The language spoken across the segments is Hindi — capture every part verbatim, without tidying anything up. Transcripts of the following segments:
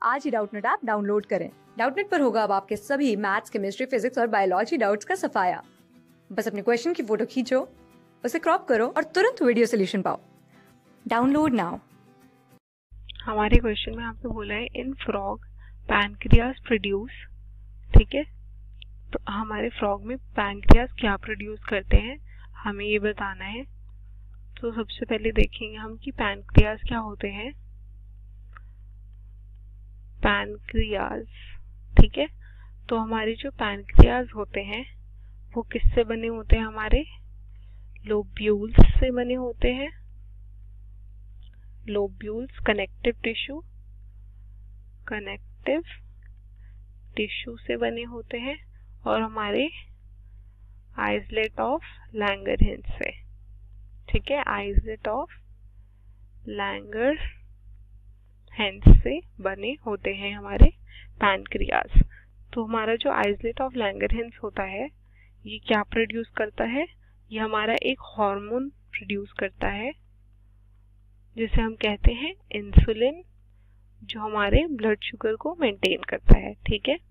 आज ही डाउटनेट ऐप डाउनलोड करें। डाउटनेट पर होगा अब आपके सभी मैथ्स, केमिस्ट्री, फिजिक्स और बायोलॉजी डाउट्स का सफाया। बस अपने क्वेश्चन की फोटो खींचो, उसे क्रॉप करो और तुरंत वीडियो सोल्यूशन पाओ। Download now. हमारे क्वेश्चन में आपको बोला है इन फ्रॉग पैनक्रियाज प्रोड्यूस, ठीक है। तो हमारे फ्रॉग में पैनक्रियाज क्या प्रोड्यूस करते हैं हमें ये बताना है। तो सबसे पहले देखेंगे हम कि पैनक्रियाज क्या होते हैं। पैनक्रियाज, ठीक है। तो हमारे जो पैनक्रियाज होते हैं वो किससे बने होते हैं, हमारे लोब्यूल्स से बने होते हैं। Lobules connective tissue connective tissue से बने होते हैं और हमारे आइसलेट ऑफ लैंगरहैंस से, ठीक है। आइसलेट ऑफ लैंगरहैंस से बने होते हैं हमारे पैनक्रियाज। तो हमारा जो आइसलेट ऑफ लैंगरहैंस होता है ये क्या प्रोड्यूस करता है, ये हमारा एक हार्मोन प्रोड्यूस करता है जिसे हम कहते हैं इंसुलिन, जो हमारे ब्लड शुगर को मेंटेन करता है, ठीक है।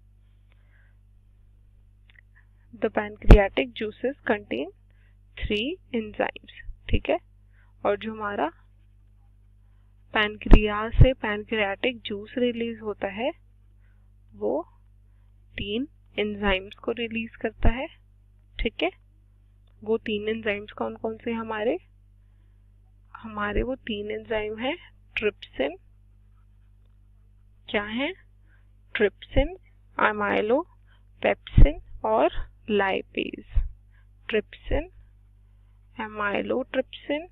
The pancreatic juices contain three enzymes, ठीक है। और जो हमारा पैनक्रियाज से पैनक्रियाटिक जूस रिलीज होता है वो तीन एंजाइम्स को रिलीज करता है, ठीक है। वो तीन एंजाइम्स कौन कौन से हमारे हमारे वो तीन एंजाइम है ट्रिप्सिन, क्या है, ट्रिप्सिन, अमाइलोपेप्सिन और लाइपेज। ट्रिप्सिन, अमाइलोट्रिप्सिन,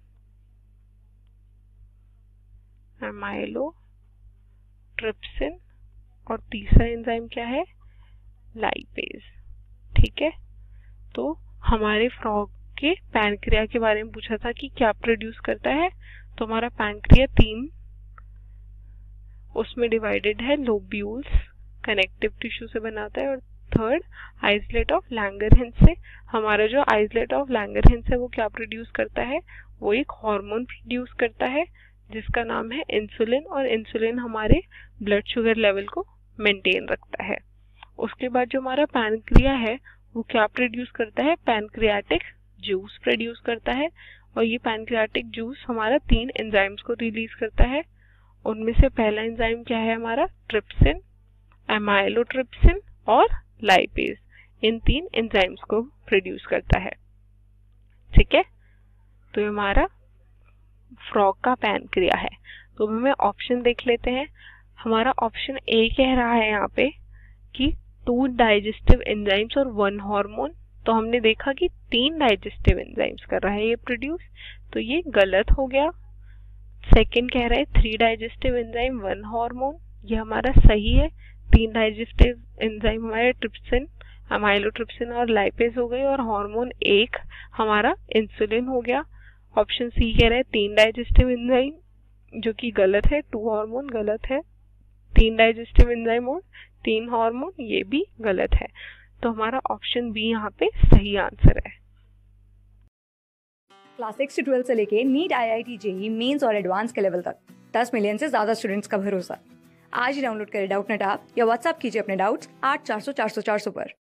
अमाइलोट्रिप्सिन और तीसरा एंजाइम क्या है, लाइपेज, ठीक है। तो हमारे फ्रॉग के पैनक्रिया के बारे में पूछा था कि क्या प्रोड्यूस करता है। तो हमारा पैनक्रिया तीन उसमें डिवाइडेड है, लोब्यूल्स कनेक्टिव टिश्यू से बनाता है और थर्ड आइसलेट ऑफ लैंगरहैंस से। हमारा जो आइसलेट ऑफ लैंगरहैंस है वो क्या प्रोड्यूस करता है, वो एक हार्मोन प्रोड्यूस करता है जिसका नाम है इंसुलिन, और इंसुलिन हमारे ब्लड शुगर लेवल को मेंटेन रखता है। उसके बाद जो हमारा पैनक्रिया है वो क्या प्रोड्यूस करता है, पैनक्रियाटिक जूस प्रोड्यूस करता है और ये पैनक्रियाटिक जूस हमारा तीन एंजाइम्स को रिलीज करता है। उनमें से पहला एंजाइम क्या है हमारा, ट्रिप्सिन, अमाइलोट्रिप्सिन और लाइपेज। इन तीन एंजाइम्स को प्रोड्यूस करता है, ठीक है। तो ये हमारा फ्रॉग का पैनक्रिया है। तो हमें ऑप्शन देख लेते हैं। हमारा ऑप्शन ए कह रहा है यहाँ पे कि टू डाइजेस्टिव एंजाइम्स और वन हार्मोन। तो हमने देखा कि तीन डाइजेस्टिव एंजाइम्स कर रहा है ये प्रोड्यूस, तो ये गलत हो गया। सेकंड कह रहा है three digestive enzyme one hormone, ये हमारा सही है। तीन डाइजेस्टिव एंजाइम हमारे ट्रिप्सिन, अमाइलोट्रिप्सिन और लाइपेज हो गए और हार्मोन एक हमारा इंसुलिन हो गया। ऑप्शन सी कह रहा है तीन डाइजेस्टिव एंजाइम, जो कि गलत है। टू हार्मोन गलत है, तीन डाइजेस्टिव एंजाइम और तीन हार्मोन ये भी गलत है। तो हमारा ऑप्शन बी यहाँ पे सही आंसर है। क्लास सिक्स से ट्वेल्थ से लेके NEET, I I T, JEE mains और एडवांस के लेवल तक दस मिलियन से ज्यादा स्टूडेंट्स का भरोसा। आज ही डाउनलोड करें डाउटनेट ऐप या व्हाट्सएप कीजिए अपने डाउट्स आठ चार सौ चार सौ चार सौ पर।